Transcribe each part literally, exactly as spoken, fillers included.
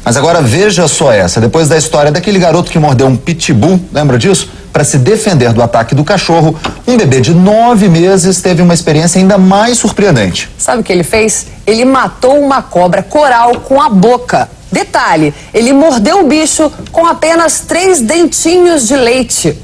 Mas agora veja só essa, depois da história daquele garoto que mordeu um pitbull, lembra disso? Para se defender do ataque do cachorro, um bebê de nove meses teve uma experiência ainda mais surpreendente. Sabe o que ele fez? Ele matou uma cobra coral com a boca. Detalhe, ele mordeu o bicho com apenas três dentinhos de leite.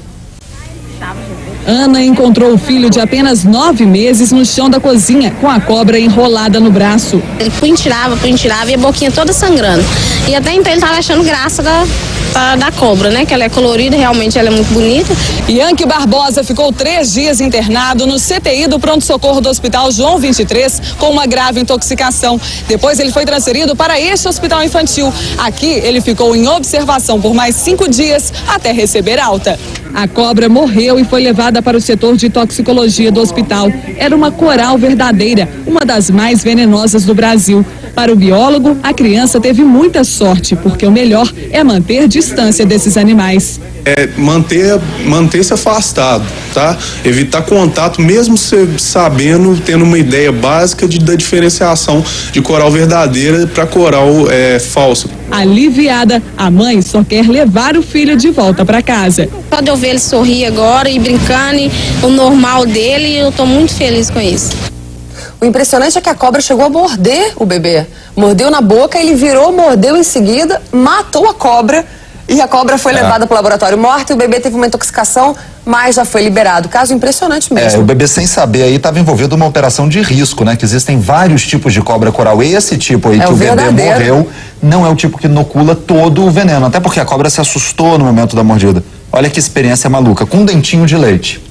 Ana encontrou o filho de apenas nove meses no chão da cozinha, com a cobra enrolada no braço. Ele punha, tirava, punha, tirava e a boquinha toda sangrando. E até então ele estava achando graça da, da, da cobra, né? Que ela é colorida, realmente ela é muito bonita. Yankee Barbosa ficou três dias internado no C T I do pronto-socorro do Hospital João vinte e três com uma grave intoxicação. Depois ele foi transferido para este hospital infantil. Aqui ele ficou em observação por mais cinco dias até receber alta. A cobra morreu e foi levada para o setor de toxicologia do hospital. Era uma coral verdadeira, uma das mais venenosas do Brasil. Para o biólogo, a criança teve muita sorte, porque o melhor é manter distância desses animais. É manter, manter-se afastado, tá? Evitar contato, mesmo se, sabendo, tendo uma ideia básica de, da diferenciação de coral verdadeira para coral é, falso. Aliviada, a mãe só quer levar o filho de volta para casa. Pode eu ver ele sorrir agora e brincando, e o normal dele, eu estou muito feliz com isso. O impressionante é que a cobra chegou a morder o bebê. Mordeu na boca, ele virou, mordeu em seguida, matou a cobra. E a cobra foi é. levada para o laboratório morta e o bebê teve uma intoxicação, mas já foi liberado. Caso impressionante mesmo. É, o bebê, sem saber aí, estava envolvido numa operação de risco, né? Que existem vários tipos de cobra coral. Esse tipo aí é que o, o bebê morreu não é o tipo que inocula todo o veneno. Até porque a cobra se assustou no momento da mordida. Olha que experiência maluca, com um dentinho de leite.